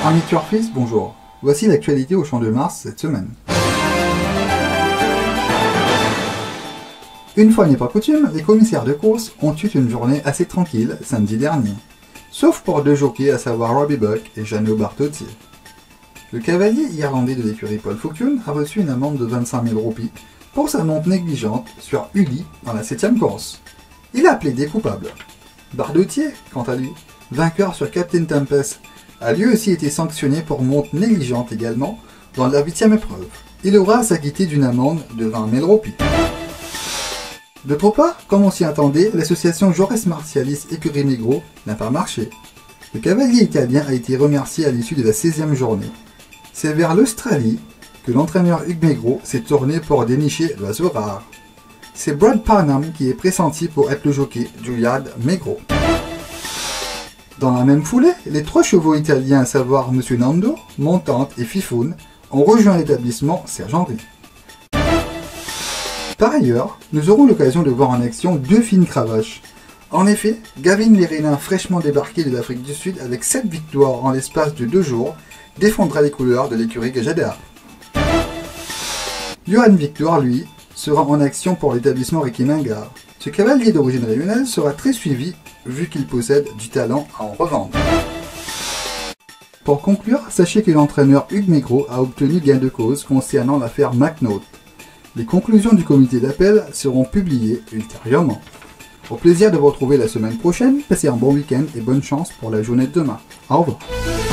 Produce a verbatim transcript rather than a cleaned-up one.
Amis turfistes, bonjour. Voici l'actualité au Champ de Mars cette semaine. Une fois n'est pas coutume, les commissaires de course ont eu une journée assez tranquille samedi dernier. Sauf pour deux jockeys, à savoir Robbie Buck et Jeannot Bartottier. Le cavalier irlandais de l'écurie Paul Foucune a reçu une amende de vingt-cinq mille roupies pour sa monte négligente sur Uli dans la septième course. Il a plaidé coupable. Bartottier, quant à lui, vainqueur sur Captain Tempest, a lui aussi été sanctionné pour monte négligente également dans la huitième épreuve. Il aura à s'acquitter d'une amende de vingt mille roupies. D'autre part, comme on s'y attendait, l'association Jaurès Martialis Écurie Negro n'a pas marché. Le cavalier italien a été remercié à l'issue de la seizième journée. C'est vers l'Australie que l'entraîneur Hugues Maigret s'est tourné pour dénicher l'oiseau rare. C'est Brad Parnham qui est pressenti pour être le jockey du Yard Maigret. Dans la même foulée, les trois chevaux italiens, à savoir Monsieur Nando, Montante et Fifoun, ont rejoint l'établissement Serge-Henri. Par ailleurs, nous aurons l'occasion de voir en action deux fines cravaches. En effet, Gavin Lerena, fraîchement débarqué de l'Afrique du Sud avec sept victoires en l'espace de deux jours, défendra les couleurs de l'écurie Gajada. Johan Victor, lui, sera en action pour l'établissement Ricky Mengar. Ce cavalier d'origine réunionnaise sera très suivi vu qu'il possède du talent à en revendre. Pour conclure, sachez que l'entraîneur Hugues Maigret a obtenu gain de cause concernant l'affaire McNaught. Les conclusions du comité d'appel seront publiées ultérieurement. Au plaisir de vous retrouver la semaine prochaine, passez un bon week-end et bonne chance pour la journée de demain. Au revoir.